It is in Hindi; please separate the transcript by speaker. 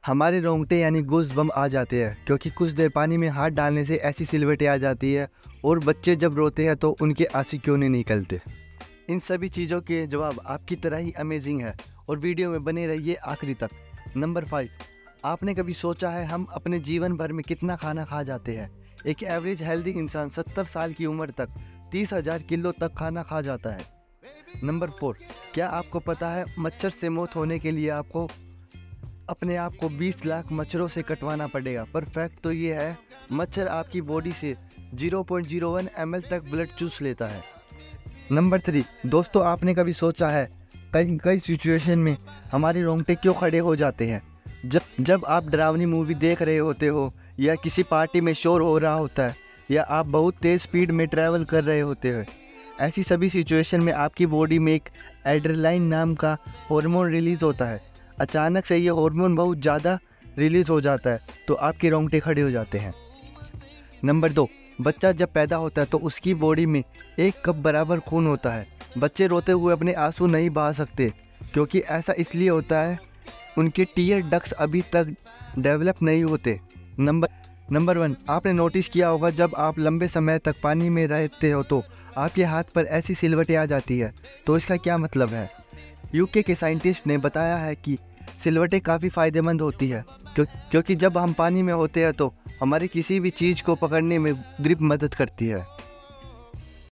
Speaker 1: हमारे रोंगटे यानी गूज़ बम आ जाते हैं क्योंकि कुछ देर पानी में हाथ डालने से ऐसी सिलवटें आ जाती है। और बच्चे जब रोते हैं तो उनके आंसू क्यों नहीं निकलते। इन सभी चीज़ों के जवाब आपकी तरह ही अमेजिंग है और वीडियो में बने रहिए आखिरी तक। नंबर 5, आपने कभी सोचा है हम अपने जीवन भर में कितना खाना खा जाते हैं। एक एवरेज हेल्दी इंसान 70 साल की उम्र तक 30,000 किलो तक खाना खा जाता है। नंबर 4, क्या आपको पता है मच्छर से मौत होने के लिए आपको अपने आप को 20 लाख मच्छरों से कटवाना पड़ेगा। पर फैक्ट तो ये है, मच्छर आपकी बॉडी से 0.01 ml तक ब्लड चूस लेता है। नंबर 3, दोस्तों आपने कभी सोचा है कई कई सिचुएशन में हमारे रोंगटे क्यों खड़े हो जाते हैं। जब आप डरावनी मूवी देख रहे होते हो, या किसी पार्टी में शोर हो रहा होता है, या आप बहुत तेज़ स्पीड में ट्रैवल कर रहे होते हो। ऐसी सभी सिचुएशन में आपकी बॉडी में एक एड्रेनालाइन नाम का हार्मोन रिलीज़ होता है। अचानक से ये हार्मोन बहुत ज़्यादा रिलीज़ हो जाता है तो आपके रोंगटे खड़े हो जाते हैं। नंबर 2, बच्चा जब पैदा होता है तो उसकी बॉडी में 1 कप बराबर खून होता है। बच्चे रोते हुए अपने आंसू नहीं बहा सकते क्योंकि ऐसा इसलिए होता है, उनके टीयर डक्ट्स अभी तक डेवलप नहीं होते। नंबर 1, आपने नोटिस किया होगा जब आप लंबे समय तक पानी में रहते हो तो आपके हाथ पर ऐसी सिलवटें आ जाती है। तो इसका क्या मतलब है। यूके के साइंटिस्ट ने बताया है कि सिलवटें काफ़ी फ़ायदेमंद होती है क्योंकि जब हम पानी में होते हैं तो हमारी किसी भी चीज़ को पकड़ने में ग्रिप मदद करती है।